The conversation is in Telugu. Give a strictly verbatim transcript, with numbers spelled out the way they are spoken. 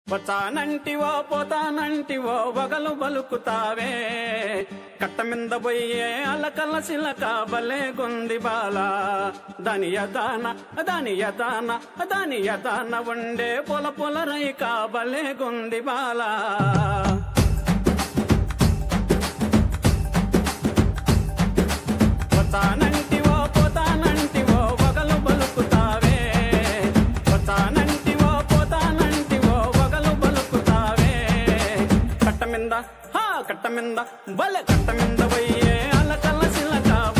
వచ్చానంటివో పోతానంటివో వగలు బలుకుతావే కట్టమింద బొయ్యే అలకల సిలక బలే గుంది బాల దాని యదాన దాని యదాన దాని యదాన ఉండే పొల పొల రైక బలే గుంది బాల వచ్చానంటివో పోతానంటివో వగలు బలుకుతావే వచ్చానంటివో పోతానంటివో వగలు బలుకుతావే కట్టమింద హా కట్టమింద బలే కట్టమింద బొయ్యే అలకల సిలక